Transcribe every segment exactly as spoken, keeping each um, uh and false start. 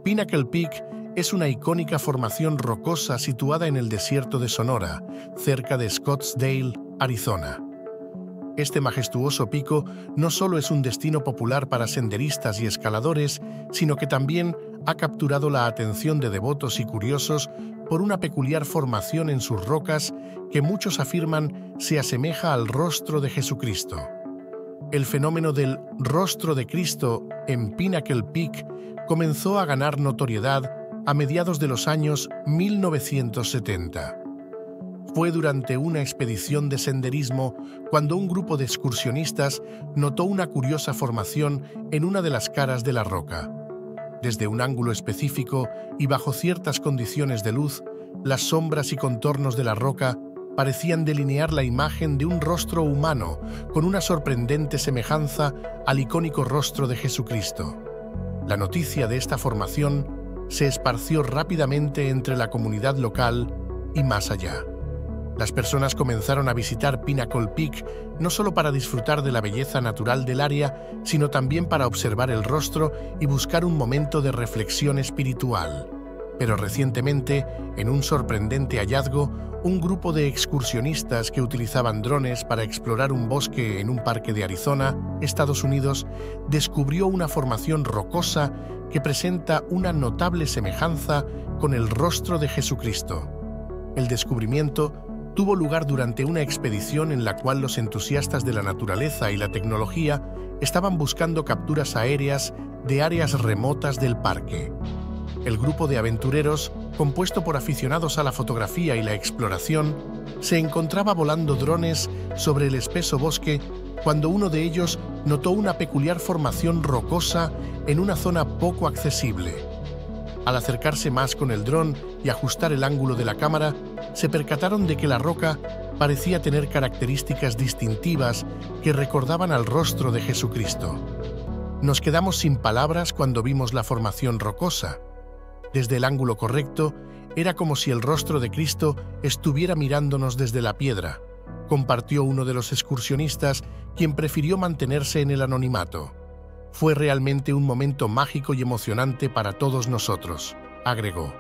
Pinnacle Peak es una icónica formación rocosa situada en el desierto de Sonora, cerca de Scottsdale, Arizona. Este majestuoso pico no solo es un destino popular para senderistas y escaladores, sino que también ha capturado la atención de devotos y curiosos por una peculiar formación en sus rocas que muchos afirman se asemeja al rostro de Jesucristo. El fenómeno del rostro de Cristo en Pinnacle Peak comenzó a ganar notoriedad a mediados de los años mil novecientos setenta. Fue durante una expedición de senderismo cuando un grupo de excursionistas notó una curiosa formación en una de las caras de la roca. Desde un ángulo específico y bajo ciertas condiciones de luz, las sombras y contornos de la roca parecían delinear la imagen de un rostro humano con una sorprendente semejanza al icónico rostro de Jesucristo. La noticia de esta formación se esparció rápidamente entre la comunidad local y más allá. Las personas comenzaron a visitar Pinnacle Peak no solo para disfrutar de la belleza natural del área, sino también para observar el rostro y buscar un momento de reflexión espiritual. Pero recientemente, en un sorprendente hallazgo, un grupo de excursionistas que utilizaban drones para explorar un bosque en un parque de Arizona, Estados Unidos, descubrió una formación rocosa que presenta una notable semejanza con el rostro de Jesucristo. El descubrimiento tuvo lugar durante una expedición en la cual los entusiastas de la naturaleza y la tecnología estaban buscando capturas aéreas de áreas remotas del parque. El grupo de aventureros, compuesto por aficionados a la fotografía y la exploración, se encontraba volando drones sobre el espeso bosque cuando uno de ellos notó una peculiar formación rocosa en una zona poco accesible. Al acercarse más con el dron y ajustar el ángulo de la cámara, se percataron de que la roca parecía tener características distintivas que recordaban al rostro de Jesucristo. Nos quedamos sin palabras cuando vimos la formación rocosa. Desde el ángulo correcto, era como si el rostro de Cristo estuviera mirándonos desde la piedra, compartió uno de los excursionistas, quien prefirió mantenerse en el anonimato. Fue realmente un momento mágico y emocionante para todos nosotros, agregó.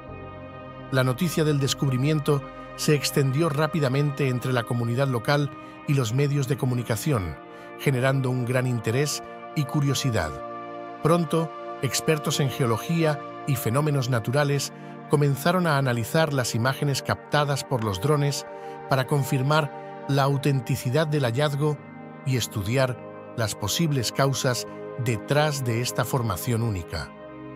La noticia del descubrimiento se extendió rápidamente entre la comunidad local y los medios de comunicación, generando un gran interés y curiosidad. Pronto, expertos en geología y fenómenos naturales comenzaron a analizar las imágenes captadas por los drones para confirmar la autenticidad del hallazgo y estudiar las posibles causas detrás de esta formación única.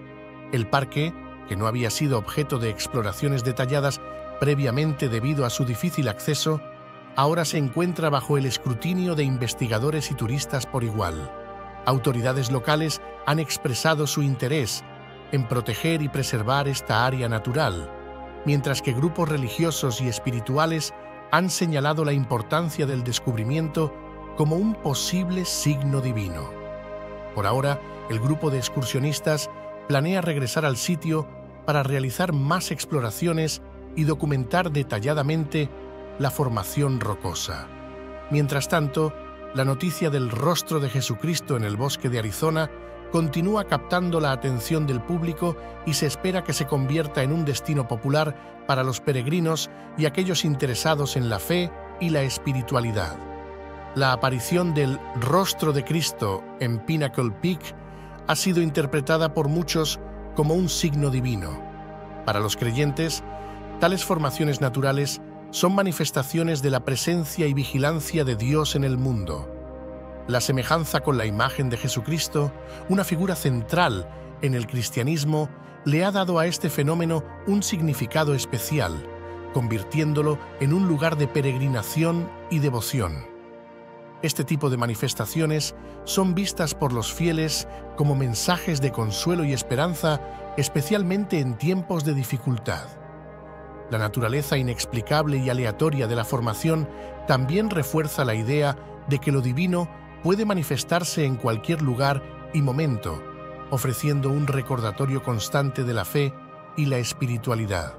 El parque, que no había sido objeto de exploraciones detalladas previamente debido a su difícil acceso, ahora se encuentra bajo el escrutinio de investigadores y turistas por igual. Autoridades locales han expresado su interés en proteger y preservar esta área natural, mientras que grupos religiosos y espirituales han señalado la importancia del descubrimiento como un posible signo divino. Por ahora, el grupo de excursionistas planea regresar al sitio para realizar más exploraciones y documentar detalladamente la formación rocosa. Mientras tanto, la noticia del rostro de Jesucristo en el bosque de Arizona continúa captando la atención del público y se espera que se convierta en un destino popular para los peregrinos y aquellos interesados en la fe y la espiritualidad. La aparición del rostro de Cristo en Pinnacle Peak ha sido interpretada por muchos como un signo divino. Para los creyentes, tales formaciones naturales son manifestaciones de la presencia y vigilancia de Dios en el mundo. La semejanza con la imagen de Jesucristo, una figura central en el cristianismo, le ha dado a este fenómeno un significado especial, convirtiéndolo en un lugar de peregrinación y devoción. Este tipo de manifestaciones son vistas por los fieles como mensajes de consuelo y esperanza, especialmente en tiempos de dificultad. La naturaleza inexplicable y aleatoria de la formación también refuerza la idea de que lo divino puede manifestarse en cualquier lugar y momento, ofreciendo un recordatorio constante de la fe y la espiritualidad.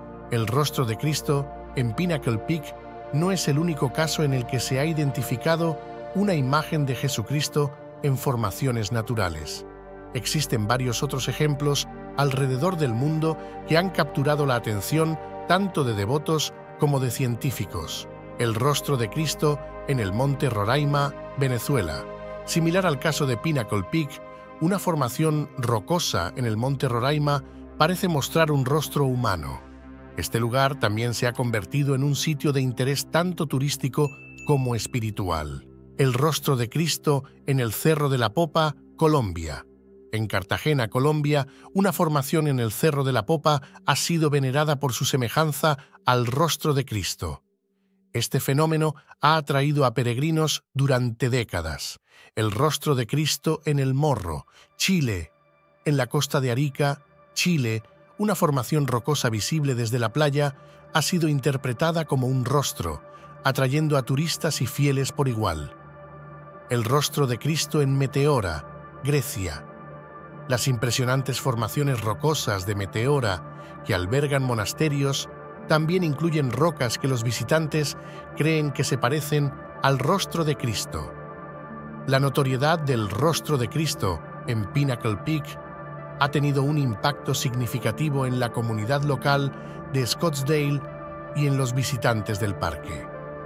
El rostro de Cristo en Pinnacle Peak no es el único caso en el que se ha identificado una imagen de Jesucristo en formaciones naturales. Existen varios otros ejemplos alrededor del mundo que han capturado la atención tanto de devotos como de científicos. El rostro de Cristo en el monte Roraima, Venezuela. Similar al caso de Pinnacle Peak, una formación rocosa en el monte Roraima parece mostrar un rostro humano. Este lugar también se ha convertido en un sitio de interés tanto turístico como espiritual. El rostro de Cristo en el Cerro de la Popa, Colombia. En Cartagena, Colombia, una formación en el Cerro de la Popa ha sido venerada por su semejanza al rostro de Cristo. Este fenómeno ha atraído a peregrinos durante décadas. El rostro de Cristo en el Morro, Chile. En la costa de Arica, Chile, una formación rocosa visible desde la playa ha sido interpretada como un rostro, atrayendo a turistas y fieles por igual. El rostro de Cristo en Meteora, Grecia. Las impresionantes formaciones rocosas de Meteora que albergan monasterios también incluyen rocas que los visitantes creen que se parecen al rostro de Cristo. La notoriedad del rostro de Cristo en Pinnacle Peak ha tenido un impacto significativo en la comunidad local de Scottsdale y en los visitantes del parque.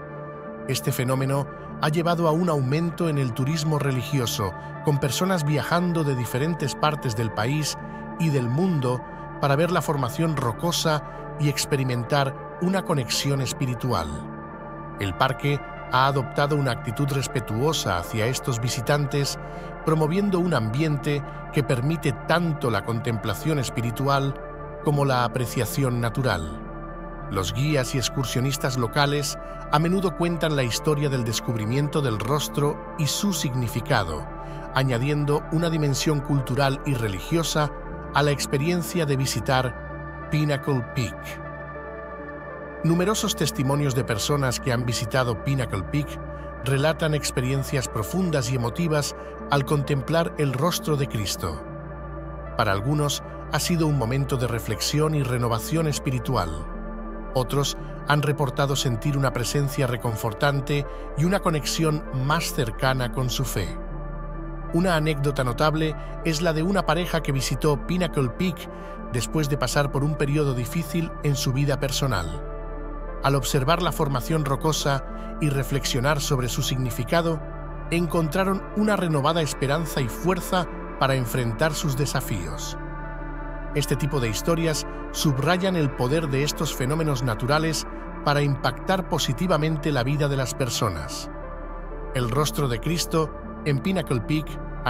Este fenómeno ha llevado a un aumento en el turismo religioso, con personas viajando de diferentes partes del país y del mundo para ver la formación rocosa y experimentar una conexión espiritual. El parque ha adoptado una actitud respetuosa hacia estos visitantes, promoviendo un ambiente que permite tanto la contemplación espiritual como la apreciación natural. Los guías y excursionistas locales a menudo cuentan la historia del descubrimiento del rostro y su significado, añadiendo una dimensión cultural y religiosa a la experiencia de visitar Pinnacle Peak. Numerosos testimonios de personas que han visitado Pinnacle Peak relatan experiencias profundas y emotivas al contemplar el rostro de Cristo. Para algunos ha sido un momento de reflexión y renovación espiritual. Otros han reportado sentir una presencia reconfortante y una conexión más cercana con su fe. Una anécdota notable es la de una pareja que visitó Pinnacle Peak después de pasar por un periodo difícil en su vida personal. Al observar la formación rocosa y reflexionar sobre su significado, encontraron una renovada esperanza y fuerza para enfrentar sus desafíos. Este tipo de historias subrayan el poder de estos fenómenos naturales para impactar positivamente la vida de las personas. El rostro de Cristo en Pinnacle Peak,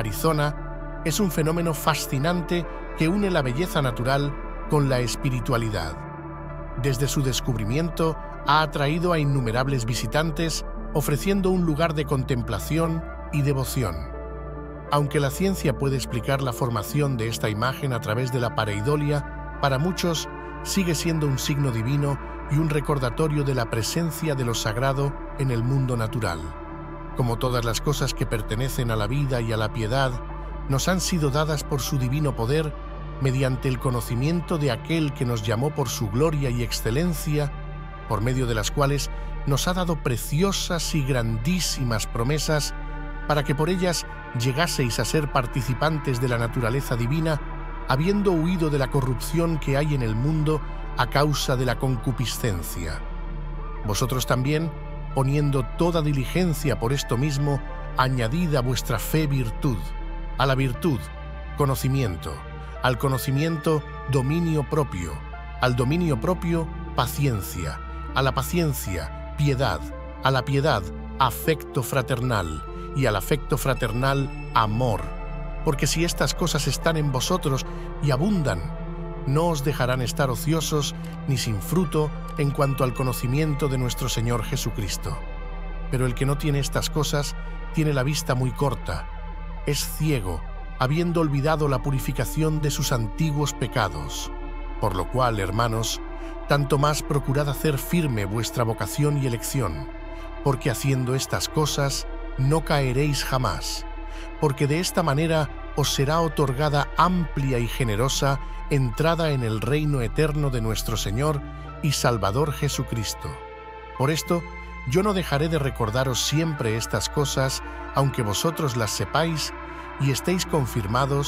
Arizona, es un fenómeno fascinante que une la belleza natural con la espiritualidad. Desde su descubrimiento, ha atraído a innumerables visitantes, ofreciendo un lugar de contemplación y devoción. Aunque la ciencia puede explicar la formación de esta imagen a través de la pareidolia, para muchos sigue siendo un signo divino y un recordatorio de la presencia de lo sagrado en el mundo natural. Como todas las cosas que pertenecen a la vida y a la piedad, nos han sido dadas por su divino poder mediante el conocimiento de aquel que nos llamó por su gloria y excelencia, por medio de las cuales nos ha dado preciosas y grandísimas promesas para que por ellas llegaseis a ser participantes de la naturaleza divina, habiendo huido de la corrupción que hay en el mundo a causa de la concupiscencia. Vosotros también, poniendo toda diligencia por esto mismo, añadid a vuestra fe virtud, a la virtud, conocimiento, al conocimiento, dominio propio, al dominio propio, paciencia, a la paciencia, piedad, a la piedad, afecto fraternal, y al afecto fraternal, amor. Porque si estas cosas están en vosotros y abundan, no os dejarán estar ociosos ni sin fruto en cuanto al conocimiento de nuestro Señor Jesucristo. Pero el que no tiene estas cosas tiene la vista muy corta, es ciego, habiendo olvidado la purificación de sus antiguos pecados. Por lo cual, hermanos, tanto más procurad hacer firme vuestra vocación y elección, porque haciendo estas cosas no caeréis jamás, porque de esta manera os será otorgada amplia y generosa entrada en el reino eterno de nuestro Señor y Salvador Jesucristo. Por esto, yo no dejaré de recordaros siempre estas cosas, aunque vosotros las sepáis y estéis confirmados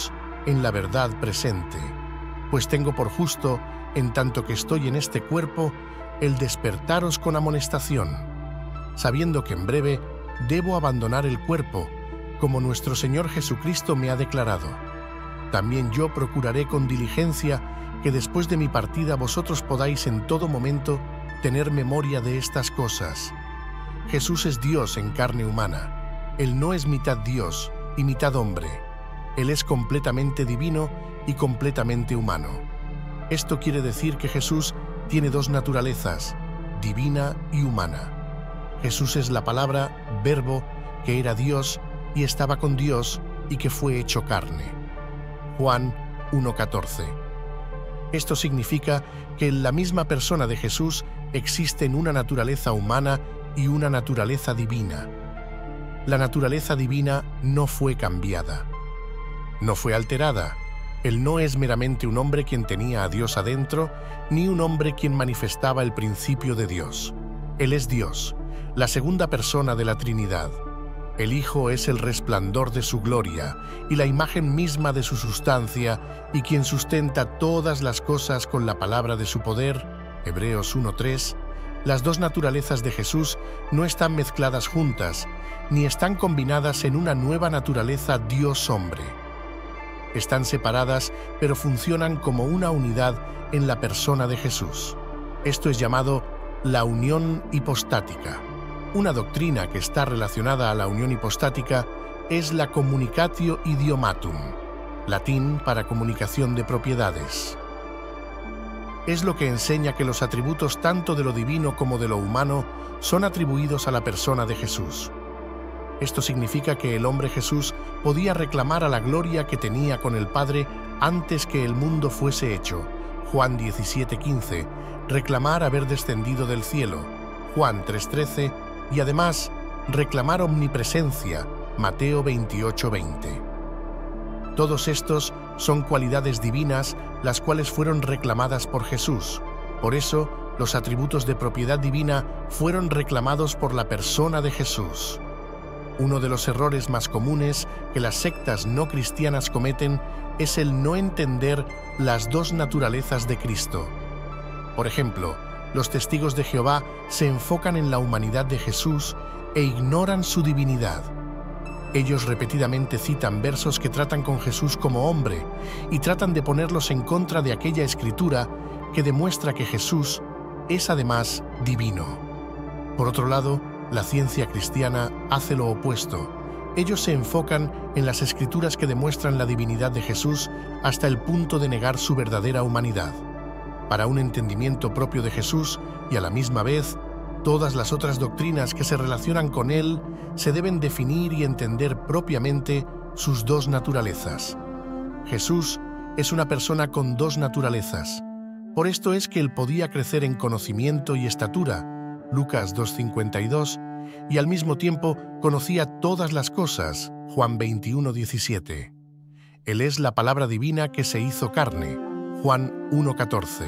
en la verdad presente, pues tengo por justo, en tanto que estoy en este cuerpo, el despertaros con amonestación, sabiendo que en breve debo abandonar el cuerpo, como nuestro Señor Jesucristo me ha declarado. También yo procuraré con diligencia que después de mi partida vosotros podáis en todo momento tener memoria de estas cosas. Jesús es Dios en carne humana. Él no es mitad Dios y mitad hombre. Él es completamente divino y completamente humano. Esto quiere decir que Jesús tiene dos naturalezas, divina y humana. Jesús es la palabra, verbo, que era Dios y estaba con Dios y que fue hecho carne. Juan uno catorce. Esto significa que en la misma persona de Jesús existen una naturaleza humana y una naturaleza divina. La naturaleza divina no fue cambiada, no fue alterada. Él no es meramente un hombre quien tenía a Dios adentro, ni un hombre quien manifestaba el principio de Dios. Él es Dios, la segunda persona de la Trinidad. El Hijo es el resplandor de su gloria y la imagen misma de su sustancia y quien sustenta todas las cosas con la palabra de su poder. Hebreos uno tres. Las dos naturalezas de Jesús no están mezcladas juntas, ni están combinadas en una nueva naturaleza Dios-hombre. Están separadas, pero funcionan como una unidad en la persona de Jesús. Esto es llamado la unión hipostática. Una doctrina que está relacionada a la unión hipostática es la communicatio idiomatum, latín para comunicación de propiedades. Es lo que enseña que los atributos tanto de lo divino como de lo humano son atribuidos a la persona de Jesús. Esto significa que el hombre Jesús podía reclamar a la gloria que tenía con el Padre antes que el mundo fuese hecho, Juan diecisiete quince, reclamar haber descendido del cielo, Juan tres trece, y además reclamar omnipresencia, Mateo veintiocho veinte. Todos estos son cualidades divinas las cuales fueron reclamadas por Jesús. Por eso, los atributos de propiedad divina fueron reclamados por la persona de Jesús. Uno de los errores más comunes que las sectas no cristianas cometen es el no entender las dos naturalezas de Cristo. Por ejemplo, los testigos de Jehová se enfocan en la humanidad de Jesús e ignoran su divinidad. Ellos repetidamente citan versos que tratan con Jesús como hombre y tratan de ponerlos en contra de aquella escritura que demuestra que Jesús es además divino. Por otro lado, la ciencia cristiana hace lo opuesto. Ellos se enfocan en las escrituras que demuestran la divinidad de Jesús hasta el punto de negar su verdadera humanidad. Para un entendimiento propio de Jesús y a la misma vez, todas las otras doctrinas que se relacionan con Él se deben definir y entender propiamente sus dos naturalezas. Jesús es una persona con dos naturalezas. Por esto es que Él podía crecer en conocimiento y estatura, Lucas dos cincuenta y dos, y al mismo tiempo conocía todas las cosas, Juan veintiuno diecisiete. Él es la palabra divina que se hizo carne, Juan uno catorce.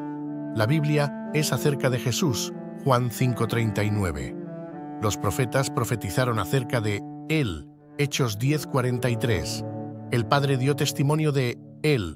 La Biblia es acerca de Jesús, Juan cinco treinta y nueve. Los profetas profetizaron acerca de Él, Hechos diez cuarenta y tres. El Padre dio testimonio de Él,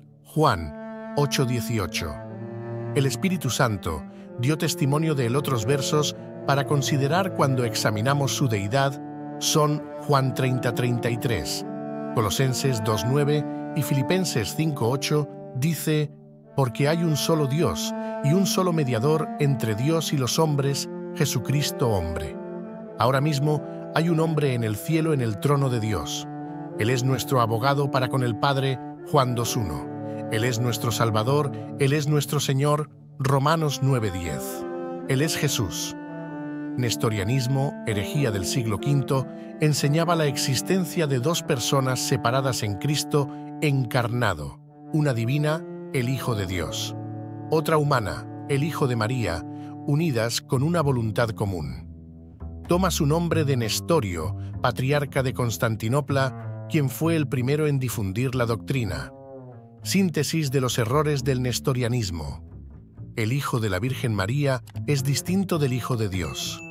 Juan ocho dieciocho. El Espíritu Santo dio testimonio de él. Otros versos para considerar cuando examinamos su deidad son Juan treinta treinta y tres, Colosenses dos nueve y Filipenses cinco ocho dice: porque hay un solo Dios y un solo mediador entre Dios y los hombres, Jesucristo hombre. Ahora mismo hay un hombre en el cielo en el trono de Dios. Él es nuestro abogado para con el Padre, Juan dos uno. Él es nuestro Salvador, Él es nuestro Señor, Romanos nueve diez. Él es Jesús. Nestorianismo, herejía del siglo quinto, enseñaba la existencia de dos personas separadas en Cristo encarnado, una divina, el Hijo de Dios, otra humana, el Hijo de María, unidas con una voluntad común. Toma su nombre de Nestorio, patriarca de Constantinopla, quien fue el primero en difundir la doctrina. Síntesis de los errores del nestorianismo. El Hijo de la Virgen María es distinto del Hijo de Dios.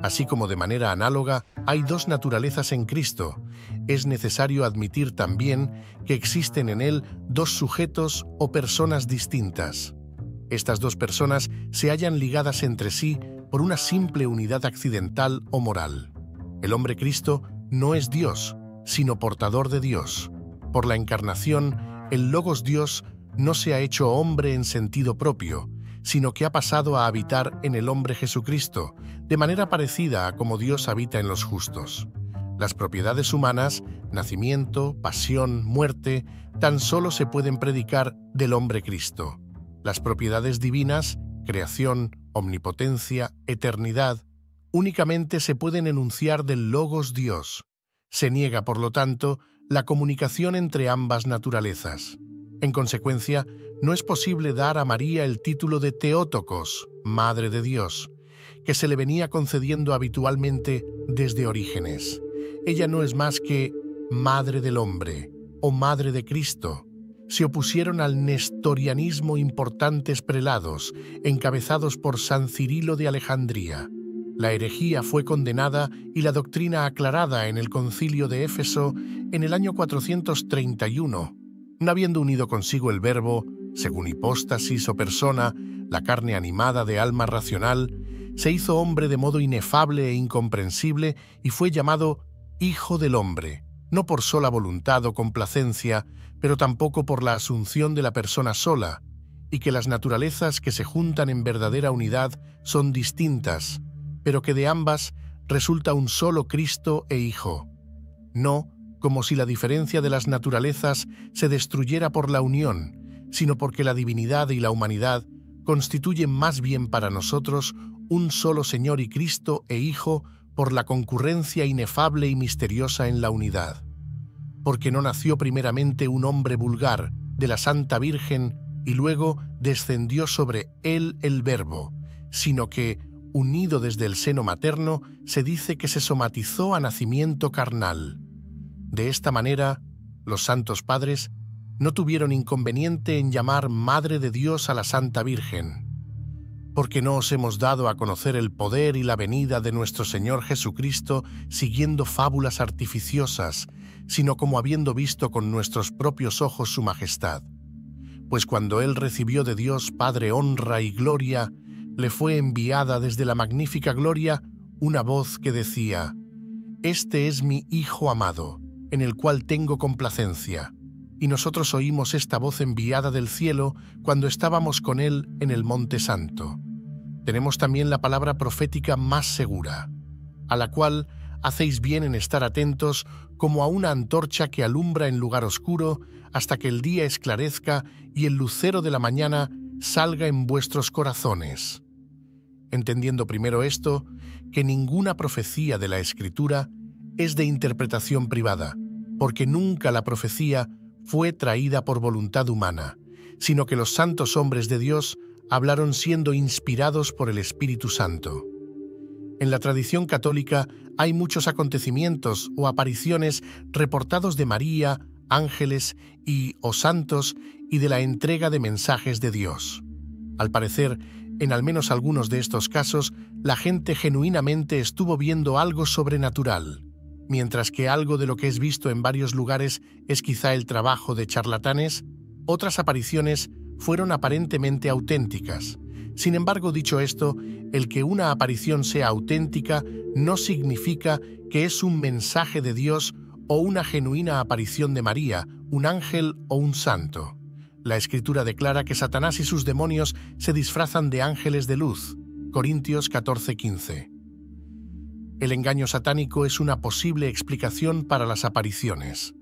Así como de manera análoga hay dos naturalezas en Cristo, es necesario admitir también que existen en Él dos sujetos o personas distintas. Estas dos personas se hallan ligadas entre sí por una simple unidad accidental o moral. El hombre Cristo no es Dios, sino portador de Dios. Por la encarnación, el Logos Dios no se ha hecho hombre en sentido propio, sino que ha pasado a habitar en el hombre Jesucristo, de manera parecida a como Dios habita en los justos. Las propiedades humanas, nacimiento, pasión, muerte, tan solo se pueden predicar del hombre Cristo. Las propiedades divinas, creación, omnipotencia, eternidad, únicamente se pueden enunciar del Logos Dios. Se niega, por lo tanto, la comunicación entre ambas naturalezas. En consecuencia, no es posible dar a María el título de Theotokos, Madre de Dios, que se le venía concediendo habitualmente desde Orígenes. Ella no es más que Madre del Hombre o Madre de Cristo. Se opusieron al nestorianismo importantes prelados, encabezados por San Cirilo de Alejandría. La herejía fue condenada y la doctrina aclarada en el Concilio de Éfeso en el año cuatrocientos treinta y uno, no habiendo unido consigo el Verbo, según hipóstasis o persona, la carne animada de alma racional, se hizo hombre de modo inefable e incomprensible y fue llamado Hijo del Hombre, no por sola voluntad o complacencia, pero tampoco por la asunción de la persona sola, y que las naturalezas que se juntan en verdadera unidad son distintas, pero que de ambas resulta un solo Cristo e Hijo. No como si la diferencia de las naturalezas se destruyera por la unión, sino porque la divinidad y la humanidad constituyen más bien para nosotros un solo Señor y Cristo e Hijo por la concurrencia inefable y misteriosa en la unidad. Porque no nació primeramente un hombre vulgar de la Santa Virgen y luego descendió sobre él el Verbo, sino que, unido desde el seno materno, se dice que se somatizó a nacimiento carnal. De esta manera, los santos padres no tuvieron inconveniente en llamar Madre de Dios a la Santa Virgen, porque no os hemos dado a conocer el poder y la venida de nuestro Señor Jesucristo siguiendo fábulas artificiosas, sino como habiendo visto con nuestros propios ojos su majestad. Pues cuando Él recibió de Dios Padre honra y gloria, le fue enviada desde la magnífica gloria una voz que decía: «Este es mi Hijo amado, en el cual tengo complacencia». Y nosotros oímos esta voz enviada del cielo cuando estábamos con Él en el Monte Santo. Tenemos también la palabra profética más segura, a la cual hacéis bien en estar atentos como a una antorcha que alumbra en lugar oscuro hasta que el día esclarezca y el lucero de la mañana salga en vuestros corazones. Entendiendo primero esto, que ninguna profecía de la Escritura es de interpretación privada, porque nunca la profecía fue traída por voluntad humana, sino que los santos hombres de Dios hablaron siendo inspirados por el Espíritu Santo. En la tradición católica hay muchos acontecimientos o apariciones reportados de María, ángeles y o santos y de la entrega de mensajes de Dios. Al parecer, en al menos algunos de estos casos, la gente genuinamente estuvo viendo algo sobrenatural, mientras que algo de lo que es visto en varios lugares es quizá el trabajo de charlatanes. Otras apariciones fueron aparentemente auténticas. Sin embargo, dicho esto, el que una aparición sea auténtica no significa que es un mensaje de Dios o una genuina aparición de María, un ángel o un santo. La Escritura declara que Satanás y sus demonios se disfrazan de ángeles de luz. Corintios catorce quince. El engaño satánico es una posible explicación para las apariciones.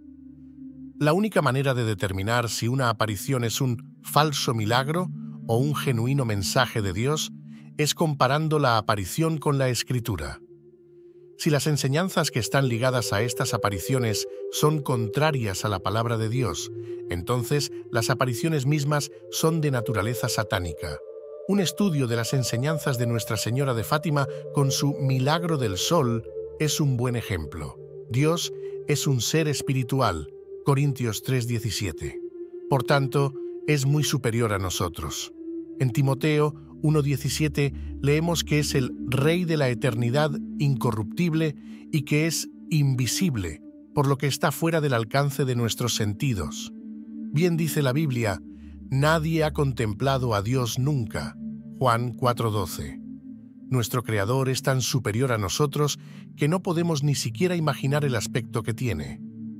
La única manera de determinar si una aparición es un falso milagro o un genuino mensaje de Dios es comparando la aparición con la Escritura. Si las enseñanzas que están ligadas a estas apariciones son contrarias a la palabra de Dios, entonces las apariciones mismas son de naturaleza satánica. Un estudio de las enseñanzas de Nuestra Señora de Fátima con su Milagro del Sol es un buen ejemplo. Dios es un ser espiritual, Corintios tres diecisiete. Por tanto, es muy superior a nosotros. En Timoteo uno diecisiete leemos que es el Rey de la eternidad incorruptible y que es invisible, por lo que está fuera del alcance de nuestros sentidos. Bien dice la Biblia, nadie ha contemplado a Dios nunca. Juan cuatro doce. Nuestro Creador es tan superior a nosotros que no podemos ni siquiera imaginar el aspecto que tiene.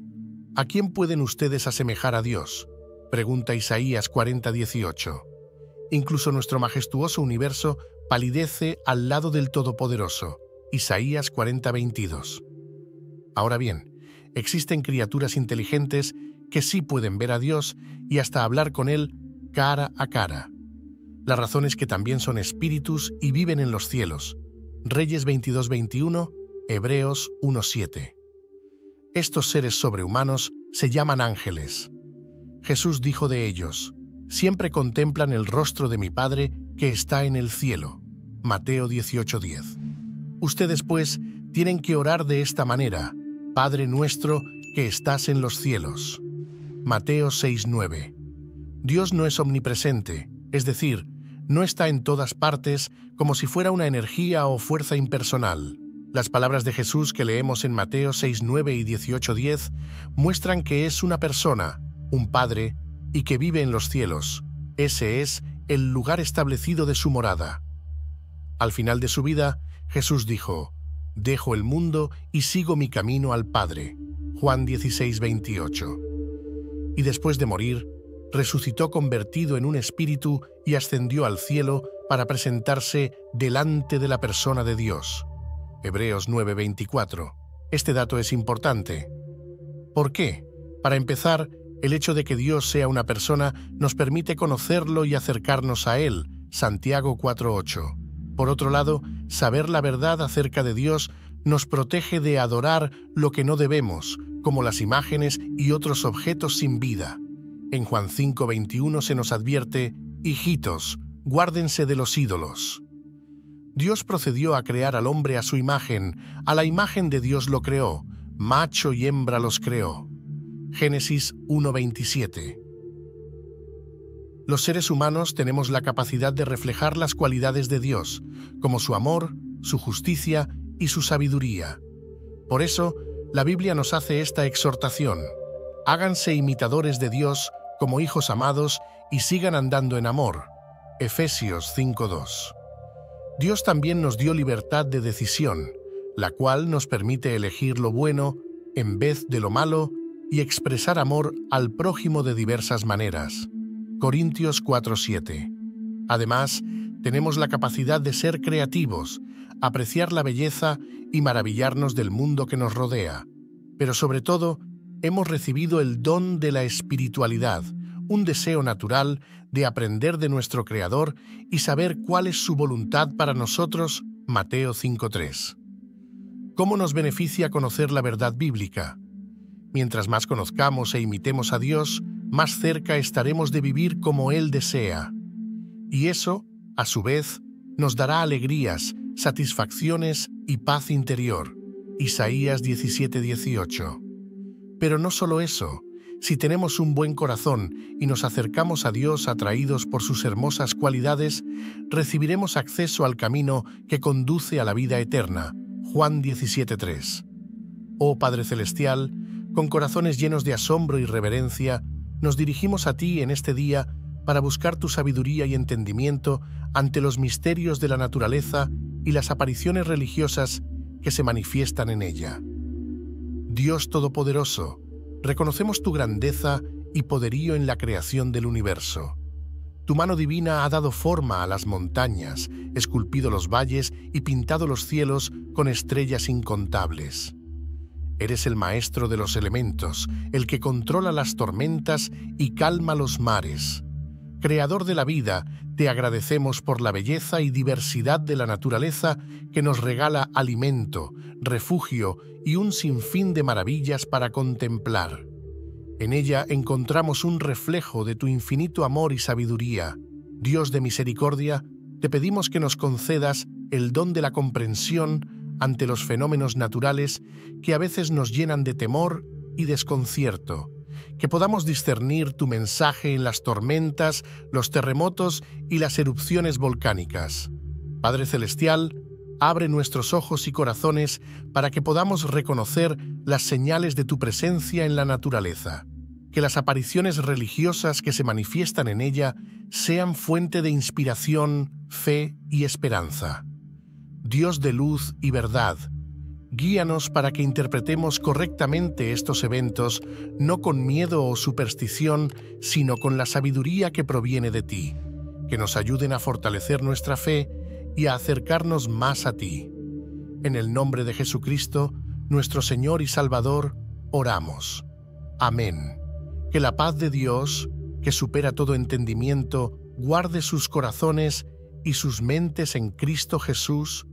¿A quién pueden ustedes asemejar a Dios?, pregunta Isaías cuarenta dieciocho. Incluso nuestro majestuoso universo palidece al lado del Todopoderoso. Isaías cuarenta veintidós. Ahora bien, existen criaturas inteligentes que sí pueden ver a Dios y hasta hablar con Él cara a cara. La razón es que también son espíritus y viven en los cielos. Reyes veintidós veintiuno, Hebreos uno siete. Estos seres sobrehumanos se llaman ángeles. Jesús dijo de ellos, siempre contemplan el rostro de mi Padre que está en el cielo. Mateo dieciocho diez. Ustedes, pues, tienen que orar de esta manera, Padre nuestro que estás en los cielos. Mateo seis nueve. Dios no es omnipresente, es decir, no está en todas partes como si fuera una energía o fuerza impersonal. Las palabras de Jesús que leemos en Mateo seis nueve y dieciocho diez muestran que es una persona, un Padre, y que vive en los cielos. Ese es el lugar establecido de su morada. Al final de su vida, Jesús dijo, «Dejo el mundo y sigo mi camino al Padre». Juan dieciséis veintiocho. Y después de morir, resucitó convertido en un espíritu y ascendió al cielo para presentarse delante de la persona de Dios. Hebreos nueve veinticuatro. Este dato es importante. ¿Por qué? Para empezar, el hecho de que Dios sea una persona nos permite conocerlo y acercarnos a Él, Santiago cuatro ocho. Por otro lado, saber la verdad acerca de Dios nos protege de adorar lo que no debemos, como las imágenes y otros objetos sin vida. En Juan cinco veintiuno se nos advierte, «Hijitos, guárdense de los ídolos». Dios procedió a crear al hombre a su imagen, a la imagen de Dios lo creó, macho y hembra los creó. Génesis uno veintisiete. Los seres humanos tenemos la capacidad de reflejar las cualidades de Dios, como su amor, su justicia y su sabiduría. Por eso, la Biblia nos hace esta exhortación: háganse imitadores de Dios como hijos amados y sigan andando en amor. Efesios cinco dos. Dios también nos dio libertad de decisión, la cual nos permite elegir lo bueno en vez de lo malo y expresar amor al prójimo de diversas maneras. Corintios cuatro siete. Además, tenemos la capacidad de ser creativos, apreciar la belleza y maravillarnos del mundo que nos rodea. Pero sobre todo, hemos recibido el don de la espiritualidad, un deseo natural de aprender de nuestro Creador y saber cuál es su voluntad para nosotros, Mateo cinco tres. ¿Cómo nos beneficia conocer la verdad bíblica? Mientras más conozcamos e imitemos a Dios, más cerca estaremos de vivir como Él desea. Y eso, a su vez, nos dará alegrías, satisfacciones y paz interior. Isaías diecisiete dieciocho. Pero no solo eso. Si tenemos un buen corazón y nos acercamos a Dios atraídos por sus hermosas cualidades, recibiremos acceso al camino que conduce a la vida eterna. Juan diecisiete tres. Oh Padre Celestial, con corazones llenos de asombro y reverencia, nos dirigimos a ti en este día para buscar tu sabiduría y entendimiento ante los misterios de la naturaleza y las apariciones religiosas que se manifiestan en ella. Dios Todopoderoso, reconocemos tu grandeza y poderío en la creación del universo. Tu mano divina ha dado forma a las montañas, esculpido los valles y pintado los cielos con estrellas incontables. Eres el maestro de los elementos, el que controla las tormentas y calma los mares. Creador de la vida, te agradecemos por la belleza y diversidad de la naturaleza que nos regala alimento, refugio y un sinfín de maravillas para contemplar. En ella encontramos un reflejo de tu infinito amor y sabiduría. Dios de misericordia, te pedimos que nos concedas el don de la comprensión ante los fenómenos naturales que a veces nos llenan de temor y desconcierto, que podamos discernir tu mensaje en las tormentas, los terremotos y las erupciones volcánicas. Padre Celestial, abre nuestros ojos y corazones para que podamos reconocer las señales de tu presencia en la naturaleza. Que las apariciones religiosas que se manifiestan en ella sean fuente de inspiración, fe y esperanza. Dios de luz y verdad, guíanos para que interpretemos correctamente estos eventos, no con miedo o superstición, sino con la sabiduría que proviene de ti, que nos ayuden a fortalecer nuestra fe y a acercarnos más a ti. En el nombre de Jesucristo, nuestro Señor y Salvador, oramos. Amén. Que la paz de Dios, que supera todo entendimiento, guarde sus corazones y sus mentes en Cristo Jesús.